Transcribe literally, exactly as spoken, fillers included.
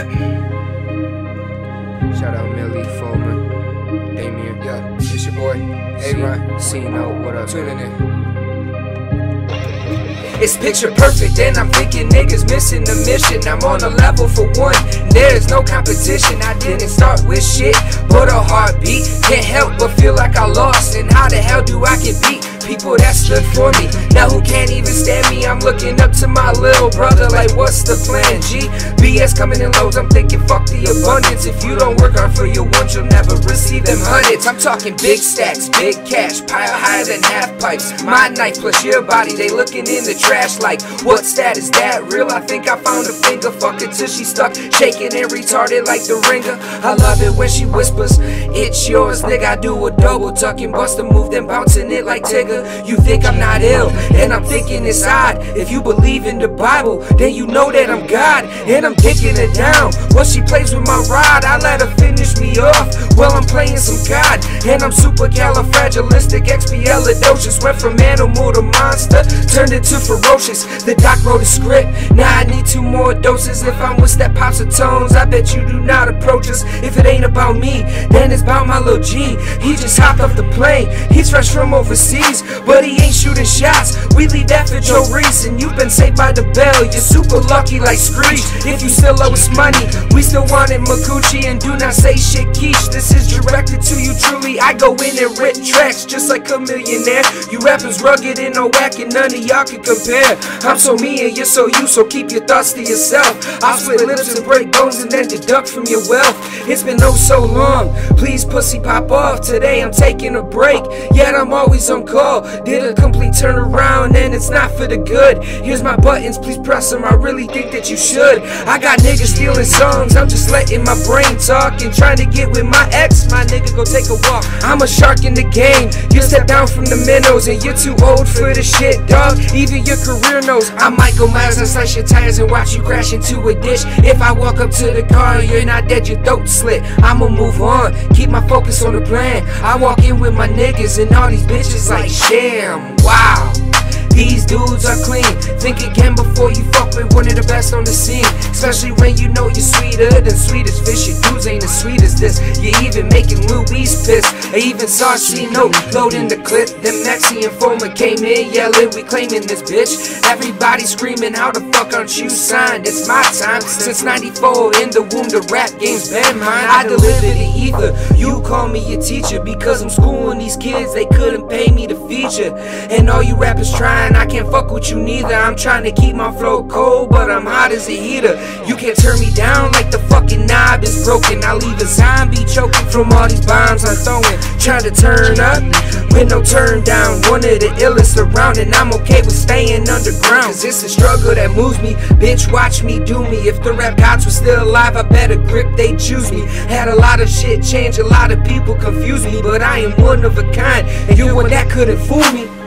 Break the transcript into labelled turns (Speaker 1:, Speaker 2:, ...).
Speaker 1: Shout out Millie, Foreman, Damien.
Speaker 2: Yeah, it's your boy, A-Ryan.
Speaker 1: C-Note, what up?
Speaker 2: Tuning in.
Speaker 1: It's picture perfect, and I'm thinking niggas missing the mission. I'm on a level for one, there's no competition. I didn't start with shit, but a heartbeat. Can't help but feel like I lost, and how the hell do I get beat? People that stood for me, now who can't even stand me? I'm looking up to my little brother like, what's the plan, G? B S coming in loads, I'm thinking fuck the abundance. If you don't work hard for your ones, you'll never receive them hundreds. I'm talking big stacks, big cash, pile higher than half pipes. My knife plus your body, they looking in the trash like, what's that, is that real? I think I found a finger, fuck it till she stuck, shaking and retarded like the ringer. I love it when she whispers, it's yours, nigga. I do a double tuck and bust a move, then bouncing it like Tigger. You think I'm not ill, and I'm thinking it's odd. If you believe in the Bible, then you know that I'm God, and I'm kicking it down. While she plays with my rod, I let her finish me off while I'm playing some God. And I'm supercalifragilisticexpialidocious. Went from animal to monster, turned into ferocious. The doc wrote a script, now I need two more doses. If I'm with Step Pops or Tones, I bet you do not approach us. If it ain't about me, then it's about my little G. He just hopped off the plane, he's fresh from overseas, but he ain't shooting shots. We leave that for Joe Reese, and you've been saved by the bell. You're super lucky like Screech. If you still owe us money, we still want it Makuchi, and do not say shit quiche. This is directed to you truly. I go in and rip tracks just like a millionaire. You rappers rugged and no whack, and none of y'all can compare. I'm so me and you're so you, so keep your thoughts to yourself. I'll split lips and break bones and then deduct from your wealth. It's been oh so long, please pussy pop off. Today I'm taking a break, yet I'm always on call. Did a complete turnaround and it's not for the good. Here's my buttons, please press them, I really think that you should. I got niggas stealing songs, I'm just letting my brain talk, and trying to get with my ex, my nigga go take a walk. I'm a shark in the game, you step down from the minnows, and you're too old for the shit, dog. Even your career knows I might go miles and slash your tires and watch you crash into a ditch. If I walk up to the car and you're not dead, your throat slit. I'ma move on, keep my focus on the plan. I walk in with my niggas and all these bitches like, damn, wow, these dudes are clean. Think again before you fuck with one of the best on the scene, especially when you know you're sweeter than sweetest fish. Your dudes ain't as sweet as this. You're even making Louise piss. I even saw C-Note loading the clip. Then Maxie and Foma came in yelling, we claiming this bitch. Everybody screaming, how the fuck aren't you signed? It's my time. Since ninety-four in the womb, the rap game's been mine. I deliver the ether, you call me your teacher, because I'm schooling these kids, they couldn't pay me to feature. And all you rappers trying, I can't fuck with you neither. I'm trying to keep my flow cold, but I'm hot as a heater. You can't turn me down like the fucking knob is broken. I leave a zombie choking from all these bombs I'm throwing. Trying to turn up with no turn down. One of the illest around, and I'm okay with staying underground, cause it's a struggle that moves me. Bitch, watch me do me. If the rap gods were still alive, I better grip they choose me. Had a lot of shit change, a lot of people confuse me, but I am one of a kind, and you're one that couldn't fool me.